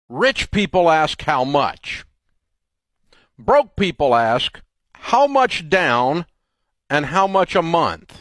Rich people ask how much. Broke people ask how much down and how much a month.